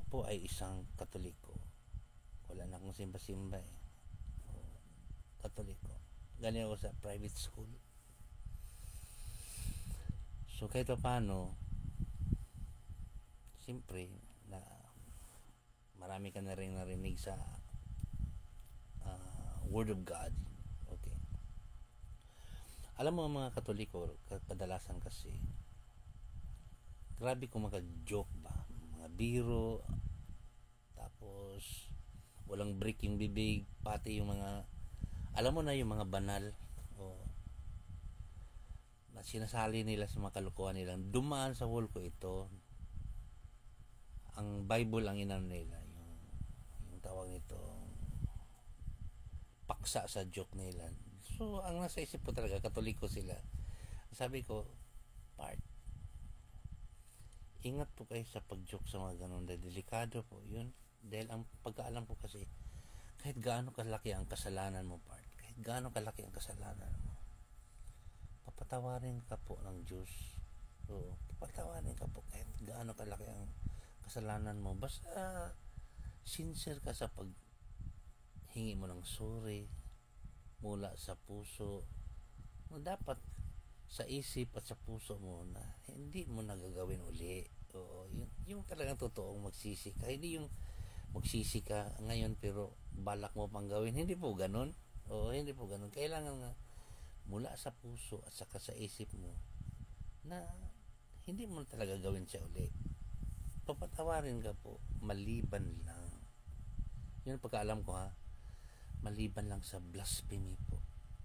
po ay isang Katoliko. Wala na akong simba-simba eh. Katoliko. Galing ako sa private school. So kahit pa paano, siyempre, na marami ka na rin narinig sa Word of God. Okay. Alam mo mga Katoliko, kadalasan kasi, grabe kung mag-joke ba. Mga biro, tapos walang break yung bibig, pati yung mga, alam mo na yung mga banal, na sinasali nila sa mga kalukuhan nilang dumaan sa wall ko ito. Ang Bible ang inano nila, yung tawag nito, paksa sa joke nila. So ang nasa isip ko talaga, Katoliko sila. Sabi ko, part, ingat po kayo sa pag-joke sa mga ganun, dahil delikado po yun. Dahil ang pagkaalam ko kasi, kahit gaano kalaki ang kasalanan mo, part, kahit gaano kalaki ang kasalanan mo, papatawarin ka po ng Diyos. So, papatawarin ka po kahit gaano kalaki ang kasalanan mo. Basta sincere ka sa paghingi mo ng sorry mula sa puso. Dapat sa isip at sa puso mo na hindi mo nagagawin uli. Yung talagang totoong magsisi ka. Hindi yung magsisi ka ngayon pero balak mo pang gawin. Hindi po ganun. Hindi po ganun. Kailangan nga mula sa puso at saka sa isip mo na hindi mo talaga gawin siya uli. Papatawarin ka po, maliban lang. Yun pagkaalam ko ha, maliban lang sa blasphemy po.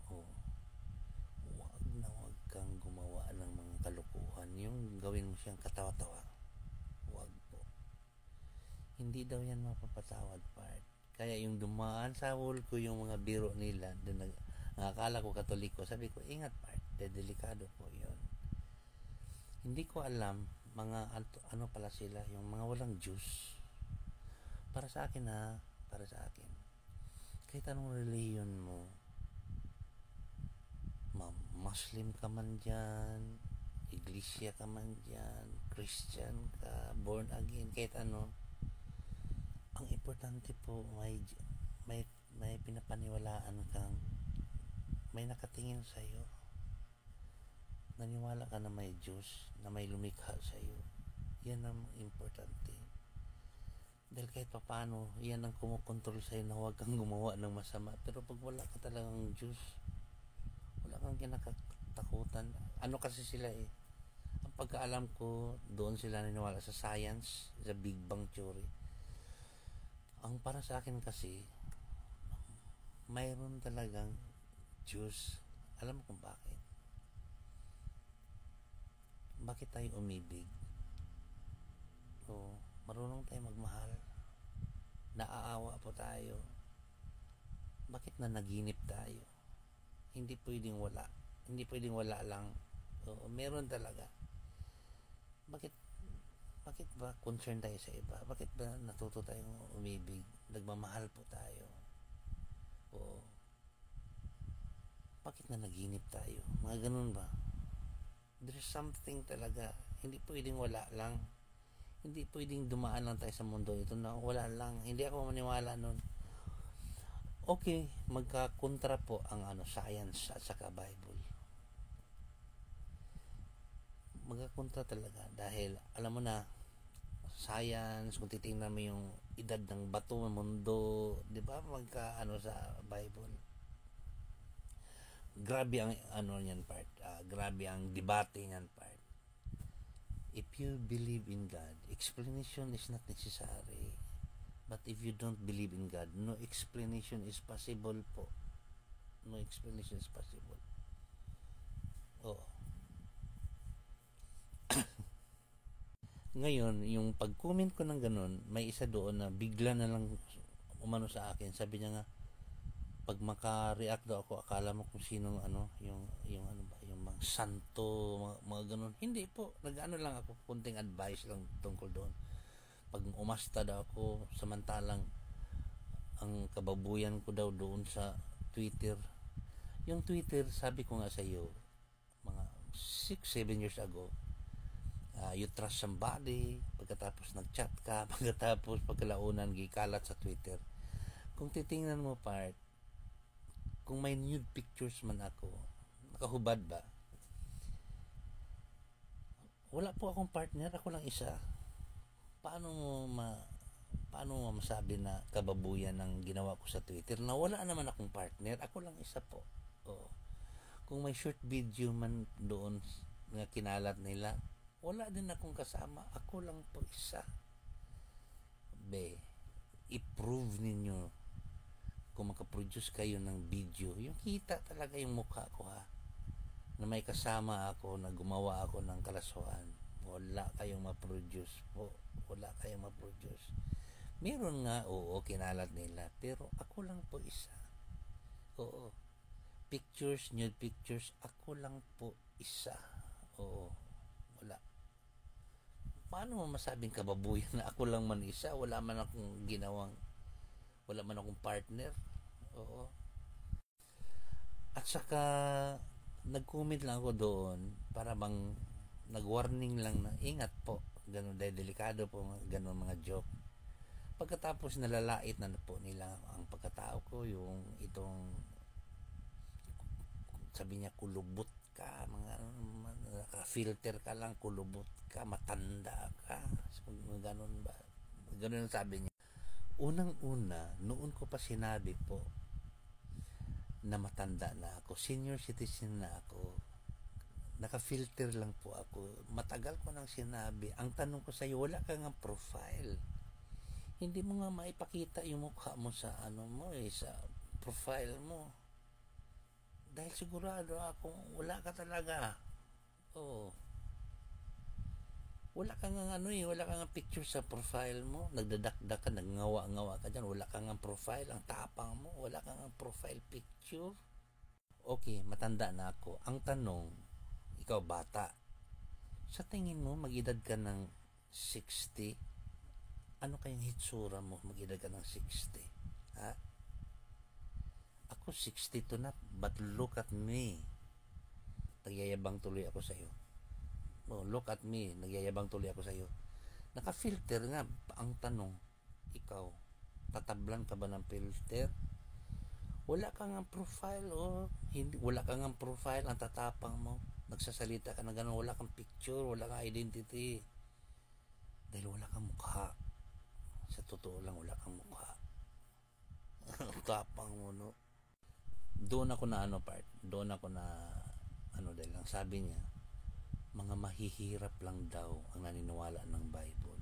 Huwag kang gumawa ng mga kalukuhan. Yung gawin mo siyang katawa-tawa. Huwag po. Hindi daw yan mapapatawad, part. Kaya yung dumaan sa wall ko yung mga biro nila, nakakala ko Katoliko, sabi ko, ingat, part. Delikado po yun. Hindi ko alam, mga ano pala sila, yung mga walang Diyos. Para sa akin ha, para sa akin. Kahit anong religion mo, Muslim ka man dyan, Iglesia ka man dyan, Christian ka, born again, kahit ano, ang importante po, may pinapaniwalaan kang, may nakatingin sa'yo. Naniwala ka na may Diyos, na may lumikha sa'yo. Yan ang importante. Dahil kahit pa paano, yan ang kumukontrol sa'yo na huwag kang gumawa ng masama. Pero pag wala ka talagang Diyos, wala kang kinakatakutan. Ano kasi sila eh, ang pagkaalam ko, doon sila naniwala sa science, sa Big Bang Theory. Ang para sa akin kasi, mayroon talagang Diyos. Alam mo kung bakit? Bakit tayo umibig? Marunong tayo magmahal. Naaawa po tayo. Bakit nanaginip tayo? Hindi pwedeng wala. Hindi pwedeng wala lang. Meron talaga. Bakit ba concerned tayo sa iba? Bakit ba natuto tayong umibig? Nagmamahal po tayo. Bakit nanaginip tayo? Mga ganun ba? There's something talaga. Hindi pwedeng wala lang. Hindi pwedeng dumaan lang tayo sa mundo ito na wala lang. Hindi ako maniwala nun. Okay, magkakontra po ang science at saka Bible. Magkakontra talaga dahil alam mo na, science, kung titingnan mo yung edad ng bato ng mundo, di ba, sa Bible. Grabe ang niyan, part. Grabe ang debate niyan, part. If you believe in God, explanation is not necessary. But if you don't believe in God, no explanation is possible po. No explanation is possible. Ngayon, yung pag-comment ko ng ganun, may isa doon na bigla na lang umano sa akin. Sabi niya nga, pag maka-react daw ako, akala mo kung sinong yung mga santo, mga ganun. Hindi po, nag-ano lang ako, kunting advice lang tungkol doon. Pag umasta daw ako, samantalang ang kababuyan ko daw doon sa Twitter. Yung Twitter, sabi ko nga sa iyo, mga 6-7 years ago, You trust somebody, pagkatapos nag-chat ka, pagkatapos pagkalaunan gikalat sa Twitter. Kung titingnan mo part, kung may nude pictures man ako, nakahubad ba? Wala po akong partner, ako lang isa. Paano mo masabi na kababuyan ng ginawa ko sa Twitter na wala naman akong partner, ako lang isa po. Oo. Kung may short video man doon na kinalat nila, wala din akong kasama, ako lang po isa. I-prove ninyo kung makaproduce kayo ng video, yung kita talaga yung mukha ko ha, na may kasama ako, na gumawa ako ng kalaswaan. Wala kayong ma-produce po. Wala kayong ma-produce. Meron nga, oo, kinalat nila. Pero ako lang po isa. Oo. Pictures, nude pictures, ako lang po isa. Oo. Wala. Paano mo masabing kababuyan na ako lang man isa? Wala man akong ginawang, wala man akong partner. Oo. At saka, nag-comment lang ako doon para bang nag-warning lang na ingat po, ganun, dahil delikado po ganun mga joke. Pagkatapos nalalait na po nila ang pagkatao ko, yung itong sabi niya kulubot ka, filter ka lang, kulubot ka, matanda ka, ganun ba, ganun ang sabi niya. Unang-una, noon ko pa sinabi po na matanda na ako, senior citizen na ako, naka-filter lang po ako, matagal ko nang sinabi. Ang tanong ko sa iyo, wala kang profile, hindi mo nga maipakita yung mukha mo sa sa profile mo, dahil sigurado akong wala ka talaga. Oo. Wala kang wala kang picture sa profile mo, nagdadakdak ka, nagngawa-ngawa ka dyan, wala kang profile, ang tapang mo, wala kang profile picture. Okay, matanda na ako. Ang tanong, ikaw bata, sa tingin mo mag-edad ka ng 60, ano kayang hitsura mo mag-edad ka ng 60? Ha? Ako 62 na, but look at me. Nagyayabang tuloy ako sa iyo. Oh, look at me, nagyayabang tuloy ako sa iyo. Naka-filter nga. Ang tanong, ikaw, tatablan ka ba ng filter? Wala kang ang profile, hindi, wala kang ang profile, ang tatapang mo, nagsasalita ka na gano'n, wala kang picture, wala kang identity, dahil wala kang mukha. Sa totoo lang, wala kang mukha. Ang tapang mo, no? Doon ako na dahil ang sabi niya, mga mahihirap lang daw ang naniniwala ng Bible.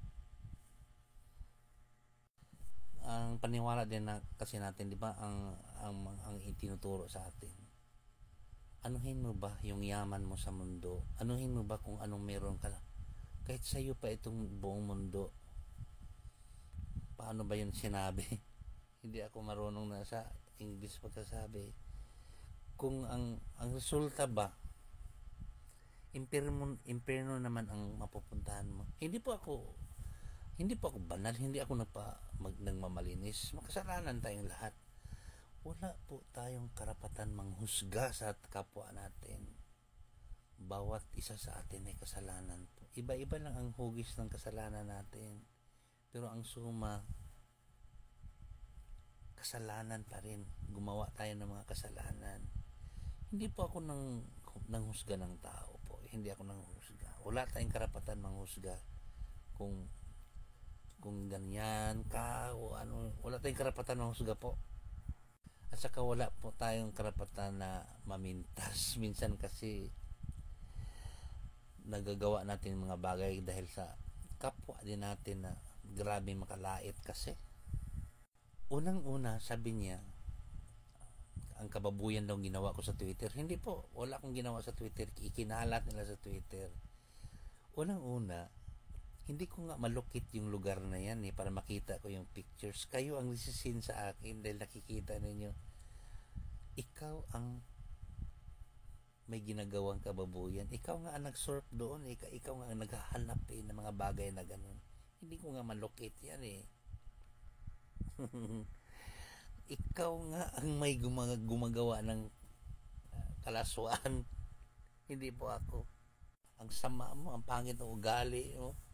Ang paniwala din na kasi natin, di ba, ang itinuturo sa atin, anuhin mo ba yung yaman mo sa mundo, anuhin mo ba kung anong meron ka, kahit sa iyo pa itong buong mundo. Paano ba yun sinabi? Hindi ako marunong na sa English pagkasabi. Kung ang resulta ba, impierno naman ang mapupuntahan mo. Hindi po ako banal, hindi ako nagmamalinis. Makasalanan tayong lahat. Wala po tayong karapatan manghusga sa kapwa natin. Bawat isa sa atin may kasalanan po. Iba-iba lang ang hugis ng kasalanan natin. Pero ang suma, kasalanan pa rin. Gumawa tayo ng mga kasalanan. Hindi po ako nanghusga ng tao po. Hindi ako nanghusga. Wala tayong karapatan manghusga kung ganyan ka o ano. Wala tayong karapatan manghusga po. At saka wala po tayong karapatan na mamintas. Minsan kasi nagagawa natin mga bagay dahil sa kapwa din natin na grabe makalait kasi. Unang-una, sabi niya, ang kababuyan daw ginawa ko sa Twitter. Hindi po, wala akong ginawa sa Twitter. Ikinalat nila sa Twitter. Unang-una, hindi ko nga malukit yung lugar na yan para makita ko yung pictures. Kayo ang lisisin sa akin dahil nakikita ninyo. Ikaw ang may ginagawang kababuyan. Ikaw nga ang nag-surf doon. Ikaw nga ang naghahanap ng mga bagay na ganun. Hindi ko nga malukit yan Ikaw nga ang may gumagawa ng kalaswaan. Hindi po ako. ang sama mo, ang pangit ng ugali mo,